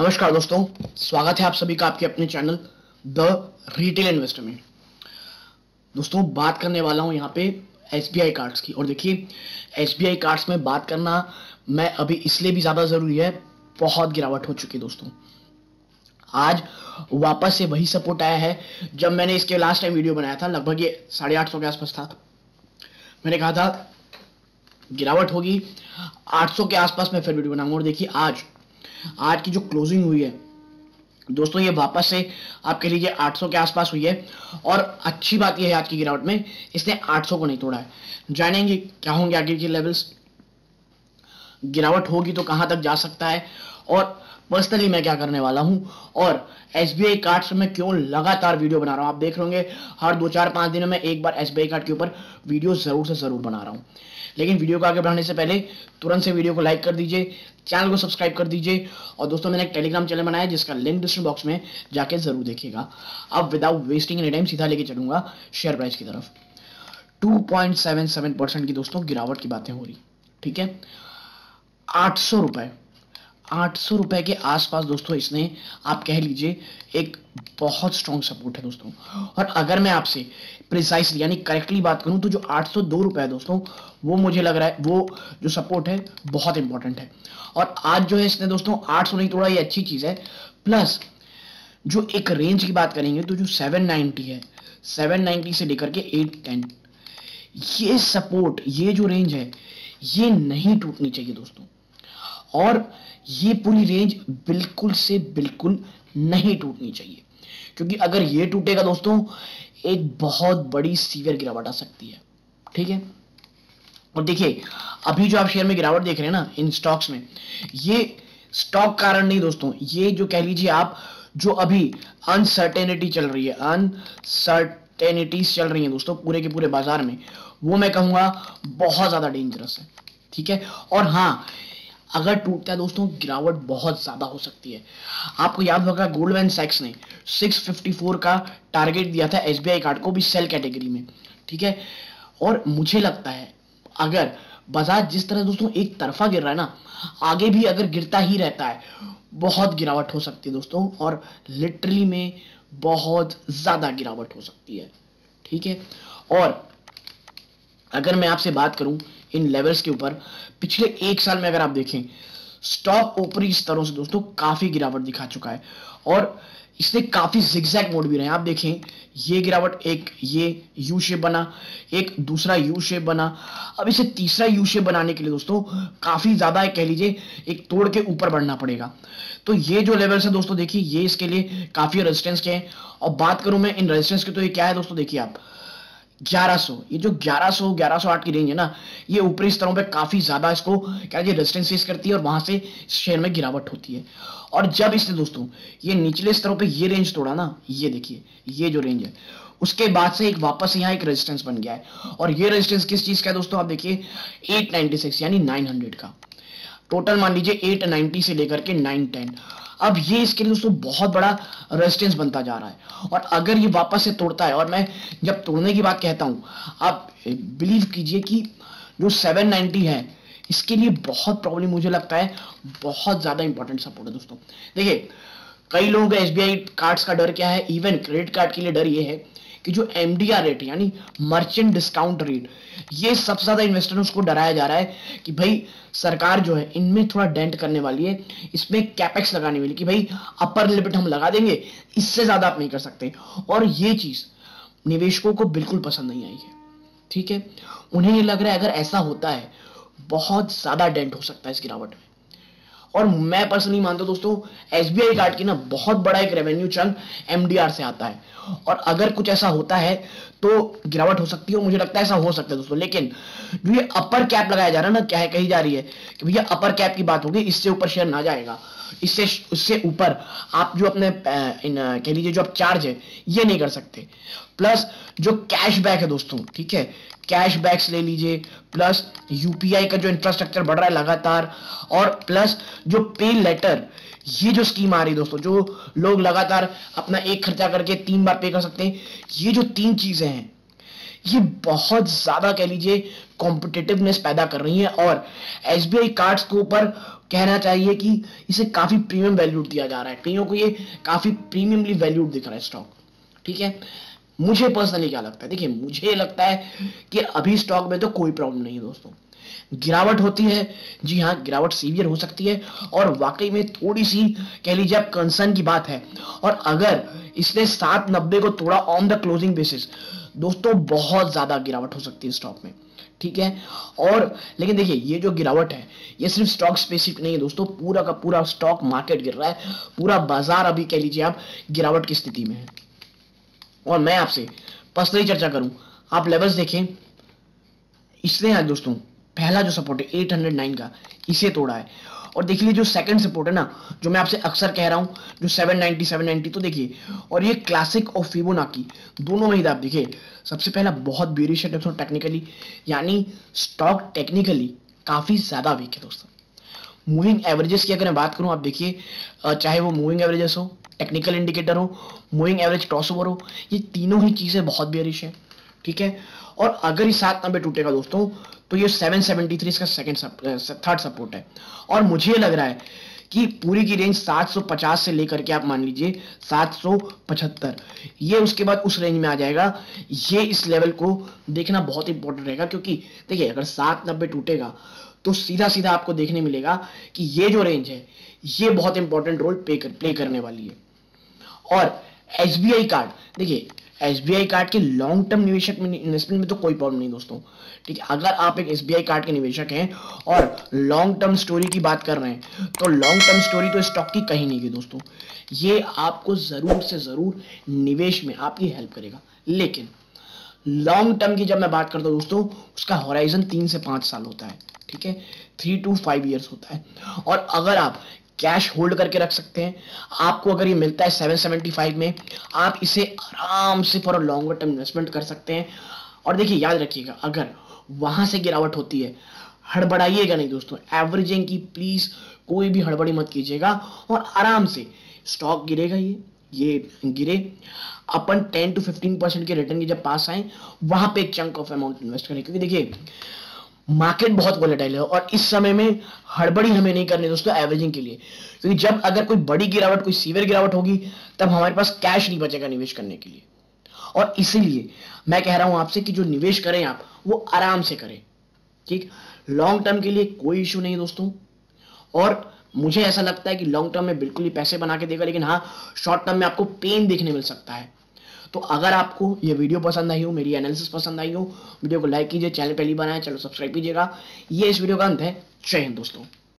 नमस्कार दोस्तों, स्वागत है आप सभी का आपके अपने चैनल द रिटेल इन्वेस्टर में। दोस्तों बात करने वाला हूं यहाँ पे एसबीआई कार्ड्स की। और देखिए, एसबीआई कार्ड्स में बात करना मैं अभी इसलिए भी ज़्यादा ज़रूरी है, बहुत गिरावट हो चुकी है दोस्तों। आज वापस से वही सपोर्ट आया है। जब मैंने इसके लास्ट टाइम वीडियो बनाया था, लगभग ये 850 के आसपास था। मैंने कहा था गिरावट होगी, 800 के आसपास मैं फिर वीडियो बनाऊंगा। और देखिए आज की जो क्लोजिंग हुई है दोस्तों, ये वापस से आप कह लीजिए 800 के आसपास हुई है। और अच्छी बात यह है आज की गिरावट में, इसने 800 को नहीं तोड़ा है। जानेंगे क्या होंगे आगे के लेवल्स, गिरावट होगी तो कहां तक जा सकता है, और पर्सनली मैं क्या करने वाला हूं, और एसबीआई कार्ड्स में क्यों लगातार वीडियो बना रहा हूं। आप देख रहे हर 2-4-5 दिनों में एक बार एसबीआई कार्ड के ऊपर वीडियो जरूर से जरूर बना रहा हूं। लेकिन वीडियो को आगे बढ़ाने से पहले तुरंत से वीडियो को लाइक कर दीजिए, चैनल को सब्सक्राइब कर दीजिए। और दोस्तों मैंने एक टेलीग्राम चैनल बनाया है जिसका लिंक डिस्क्रिप्शन बॉक्स में जाके जरूर देखिएगा। अब विदाउट वेस्टिंग एनी टाइम सीधा लेके चलूंगा शेयर प्राइस की तरफ। 2.77% की दोस्तों गिरावट की बातें हो रही, ठीक है। 800 रुपए के आसपास दोस्तों इसने, आप कह लीजिए, एक बहुत स्ट्रॉन्ग सपोर्ट है दोस्तों। और अगर मैं आपसे प्रिसाइसली यानी करेक्टली बात करूं तो जो 802 रुपए है दोस्तों, वो मुझे लग रहा है वो जो सपोर्ट है बहुत इंपॉर्टेंट है। और आज जो है इसने दोस्तों 800 नहीं तोड़ा, ये अच्छी चीज है। प्लस जो एक रेंज की बात करेंगे तो जो 790 है, 790 से लेकर के 810, ये सपोर्ट, ये जो रेंज है, ये नहीं टूटनी चाहिए दोस्तों। और ये पूरी रेंज बिल्कुल से बिल्कुल नहीं टूटनी चाहिए, क्योंकि अगर ये टूटेगा दोस्तों एक बहुत बड़ी सीवियर गिरावट आ सकती है, ठीक है। और देखिए अभी जो आप शेयर में गिरावट देख रहे हैं ना इन स्टॉक्स में, ये स्टॉक कारण नहीं दोस्तों, ये जो कह लीजिए आप, जो अभी अनसर्टेनिटी चल रही है, अनसर्टेनिटीज चल रही है दोस्तों पूरे के पूरे बाजार में, वो मैं कहूंगा बहुत ज्यादा डेंजरस है, ठीक है। और हाँ, अगर टूटता है दोस्तों गिरावट बहुत ज्यादा हो सकती है। आपको याद होगा गोल्डमैन सैक्स ने 654 का टारगेट दिया था एसबीआई कार्ड को भी सेल कैटेगरी में, ठीक है। और मुझे लगता है अगर बाजार जिस तरह दोस्तों एक तरफा गिर रहा है ना, आगे भी अगर गिरता ही रहता है, बहुत गिरावट हो सकती है दोस्तों। और लिटरली में बहुत ज्यादा गिरावट हो सकती है, ठीक है। और अगर मैं आपसे बात करूं इन लेवल्स के ऊपर, पिछले एक साल में अगर आप देखें, स्टॉक ऊपरी स्तरों से दोस्तों काफी गिरावट दिखा चुका है। और इसने काफी जिगजैग मोड भी रहे। आप देखें ये गिरावट, एक ये यू शेप बना, एक दूसरा यू शेप बना, अब इसे तीसरा यू शेप बनाने के लिए दोस्तों काफी ज्यादा कह लीजिए एक तोड़ के ऊपर बढ़ना पड़ेगा। तो ये जो लेवल्स है दोस्तों, देखिए ये इसके लिए काफी रेजिस्टेंस के हैं। और बात करूं मैं इन रेजिस्टेंस की, तो ये क्या है दोस्तों, देखिए आप 1100, ये जो 1108 की रेंज है ना, ये ऊपरी स्तरों पे काफी ज्यादा इसको क्या रेजिस्टेंस फेस करती है, और वहां से शेयर में गिरावट होती है। और जब इसने दोस्तों ये निचले स्तरों पे ये रेंज तोड़ा ना, ये देखिए ये जो रेंज है, उसके बाद से एक वापस यहाँ एक रेजिस्टेंस बन गया है। और ये रेजिस्टेंस किस चीज का है दोस्तों, आप देखिए 896 यानी 900 का। टोटल मान लीजिए 890 से लेकर के 910। अब ये इसके लिए दोस्तों बहुत बड़ा रेजिस्टेंस बनता जा रहा है। और अगर ये वापस से तोड़ता है, और मैं जब तोड़ने की बात कहता हूं, आप बिलीव कीजिए कि जो 790 है, इसके लिए बहुत प्रॉब्लम, मुझे लगता है बहुत ज्यादा इंपॉर्टेंट सपोर्ट है दोस्तों। देखिए कई लोगों का एसबीआई कार्ड्स का डर क्या है, इवन क्रेडिट कार्ड के लिए डर ये है कि जो एमडीआर रेट है यानी मर्चेंट डिस्काउंट रेट, ये सबसे ज्यादा इन्वेस्टर उसको डराया जा रहा है कि भाई सरकार जो है इनमें थोड़ा डेंट करने वाली है, इसमें कैपेक्स लगाने वाली, कि भाई अपर लिमिट हम लगा देंगे, इससे ज्यादा आप नहीं कर सकते। और ये चीज निवेशकों को बिल्कुल पसंद नहीं आई है, ठीक है। उन्हें ये लग रहा है अगर ऐसा होता है बहुत ज्यादा डेंट हो सकता है इस गिरावट में। और मैं पर्सनली मानता हूं दोस्तों एसबीआई कार्ड की ना बहुत बड़ा एक रेवेन्यू चंक एमडीआर से आता है, और अगर कुछ ऐसा होता है तो गिरावट हो सकती है। और मुझे लगता है ऐसा हो सकता है दोस्तों। लेकिन जो ये अपर कैप लगाया जा रहा है ना, क्या है कही जा रही है कि भैया अपर कैप की बात होगी, इससे ऊपर शेयर ना जाएगा, इससे ऊपर आप जो अपने कह लीजिए जो आप चार्ज है ये नहीं कर सकते। प्लस जो कैशबैक है दोस्तों, ठीक है, कैशबैक्स ले लीजिए, प्लस यूपीआई का जो इंफ्रास्ट्रक्चर बढ़ रहा है लगातार, और प्लस जो पे लेटर, ये जो स्कीम आ रही है दोस्तों, जो लोग लगातार अपना एक खर्चा करके 3 बार पे कर सकते हैं, ये जो 3 चीजें हैं ये बहुत ज्यादा कह लीजिए कॉम्पिटिटिवनेस पैदा कर रही है। और एसबीआई कार्ड्स के ऊपर कहना चाहिए कि इसे काफी प्रीमियम वैल्यूड दिया जा रहा है, कईयों को ये काफी प्रीमियमली वैल्यूड दिख रहा है स्टॉक। ठीक है, मुझे पर्सनली क्या लगता है, देखिए मुझे लगता है कि अभी स्टॉक में तो कोई प्रॉब्लम नहीं है दोस्तों। गिरावट होती है, जी हाँ, गिरावट सीवियर हो सकती है और वाकई में थोड़ी सी कह लीजिए आप कंसर्न की बात है। और अगर इसने 790 को तोड़ा ऑन द क्लोजिंग बेसिस दोस्तों, बहुत ज्यादा गिरावट हो सकती है स्टॉक में। ठीक है, और लेकिन देखिए ये जो गिरावट है ये सिर्फ स्टॉक स्पेसिफिक नहीं है दोस्तों, पूरा का पूरा स्टॉक मार्केट गिर रहा है, पूरा बाजार अभी कह लीजिए आप गिरावट की स्थिति में है। और मैं आपसे पर्सनली चर्चा करूं, आप लेवल्स देखें, इसने आज दोस्तों पहला जो सपोर्ट है 809 का, इसे तोड़ा है। और देखिए जो सेकंड सपोर्ट है ना, जो मैं आपसे अक्सर कह रहा हूं, जो 790 तो देखिए, और ये क्लासिक और फिबोनाची दोनों में ही आप देखिए, सबसे पहला बहुत बेरिश है दोस्तों टेक्निकली, यानी स्टॉक टेक्निकली काफी ज्यादा वीक है दोस्तों। मूविंग एवरेजेस की अगर मैं बात करूं, आप देखिए चाहे वो मूविंग एवरेजेस हो, टेक्निकल इंडिकेटर हो, मूविंग एवरेज क्रॉसओवर हो, ये तीनों ही चीजें बहुत बेरिश है। ठीक है, और अगर ये 790 टूटेगा दोस्तों तो ये 773 इसका थर्ड सपोर्ट है। और मुझे लग रहा है कि पूरी की रेंज 750 से लेकर के आप मान लीजिए 775, ये उसके बाद उस रेंज में आ जाएगा। ये इस लेवल को देखना बहुत इंपॉर्टेंट रहेगा, क्योंकि देखिए अगर 790 टूटेगा तो सीधा सीधा आपको देखने मिलेगा कि ये जो रेंज है ये बहुत इंपॉर्टेंट रोल प्ले करने वाली है। और एसबीआई कार्ड, देखिए एसबीआई कार्ड के लॉन्ग टर्म निवेशक में इन्वेस्टमेंट में तो कोई प्रॉब्लम नहीं दोस्तों। ठीक है, अगर आप एक एसबीआई कार्ड के निवेशक हैं और लॉन्ग टर्म स्टोरी की बात कर रहे हैं, तो लॉन्ग टर्म स्टोरी तो स्टॉक की कहीं नहीं गई दोस्तों, ये आपको जरूर से जरूर निवेश में आपकी हेल्प करेगा। लेकिन लॉन्ग टर्म की जब मैं बात करता हूं दोस्तों, उसका होराइजन 3 से 5 साल होता है। ठीक है, 3 to 5 ईयर्स होता है। और अगर आप कैश होल्ड करके रख सकते हैं, आपको अगर ये मिलता है 775 में, आप इसे आराम से for a longer term investment कर सकते हैं। और देखिए याद रखिएगा, अगर वहां से गिरावट होती है, हड़बड़ाइएगा नहीं दोस्तों, एवरेजिंग की प्लीज कोई भी हड़बड़ी मत कीजिएगा, और आराम से स्टॉक गिरेगा, ये गिरे, अपन 10 to 15% के रिटर्न के जब पास आए, वहां पे एक चंक ऑफ अमाउंट इन्वेस्ट करें। क्योंकि देखिए मार्केट बहुत वोलेटाइल है और इस समय में हड़बड़ी हमें नहीं करनी दोस्तों एवरेजिंग के लिए, क्योंकि जब अगर कोई बड़ी गिरावट, कोई सीवियर गिरावट होगी, तब हमारे पास कैश नहीं बचेगा निवेश करने के लिए। और इसीलिए मैं कह रहा हूं आपसे कि जो निवेश करें आप, वो आराम से करें। ठीक, लॉन्ग टर्म के लिए कोई इशू नहीं दोस्तों, और मुझे ऐसा लगता है कि लॉन्ग टर्म में बिल्कुल ही पैसे बना के देगा, लेकिन हाँ शॉर्ट टर्म में आपको पेन देखने मिल सकता है। तो अगर आपको ये वीडियो पसंद आई हो, मेरी एनालिसिस पसंद आई हो, वीडियो को लाइक कीजिए, चैनल पहली बार आए चलो सब्सक्राइब कीजिएगा। ये इस वीडियो का अंत है। जय हिंद दोस्तों।